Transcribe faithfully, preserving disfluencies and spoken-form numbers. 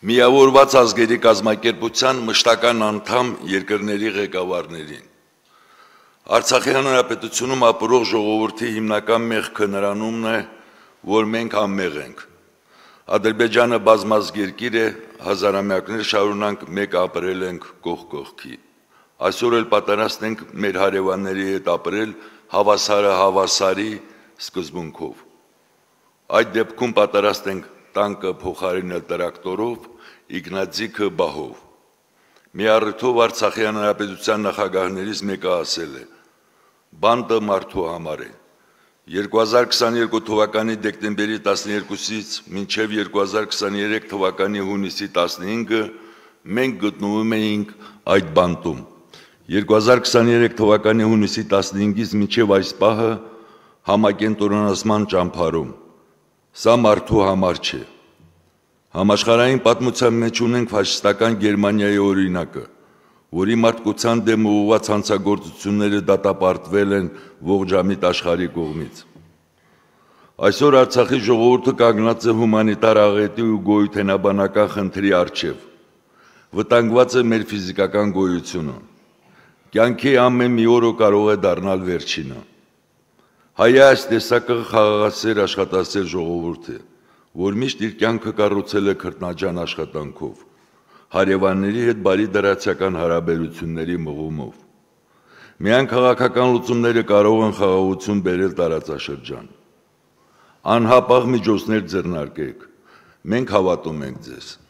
Միավորված ազգերի կազմակերպության մշտական անդամ երկրների ղեկավարներին։ Արցախի հանրապետությունում ապրող ժողովրդի հիմնական մեղքը նրանումն է, որ մենք անմեղ ենք։ Ադրբեջանը բազմազգ երկիր է, հազարամյակներ շարունակ մեկ ապրել ենք կողք կողքի։ Այսօր էլ պատրաստ ենք մեր հարևանների հետ ապրել հավասարը հավասարի սկզբունքով։ Այդ դեպքում պատրաստ ենք տանկը փոխարինել տրակտորով, իգնաձիգը բահով։ Մի առիթով Արցախի հանրապետության նախագահներից մեկը ասել է. բանտը մարդու համար է։ երկու հազար քսաներկու թվականի դեկտեմբերի տասներկուսից մինչև երկու հազար քսաներեք թվականի հունիսի տասնհինգը մենք գտնվում էինք այդ բանտում։ երկու հազար քսաներեք թվականի հունիսի տասնհինգից մինչև այս պահը համակենտրոնացման ճամփարում։ Սա մարդու համար չէ։ Համաշխարհային պատմության մեջ ունենք ֆաշիստական Գերմանիայի օրինակը, որի մարդկության դեմ ուղղված հանցագործությունները դատապարտվել են ողջամիտ աշխարհի կողմից։ Այսօր Արցախի ժողովուրդը կանգնած է հումանիտար աղետի ու գոյութենաբանական խնդրի առջև։ Վտանգված է մեր ֆիզիկական գոյությունը։ Կյանքի ամեն մի օրը կարող է դառնալ վերջինը։ Հայը այս տեսակը խաղաղասեր աշխատասեր ժողովուրդ է, որ միշտ իր կյանքը կառուցել է քրտնաջան աշխատանքով, հարևանների հետ բարի դրացիական հարաբերությունների մղումով։ Միայն քաղաքական լուծումները կարող են խաղաղություն բերել տարածաշրջան։ Անհապաղ միջոցներ ձեռնարկեք, մենք հավատում ենք ձեզ։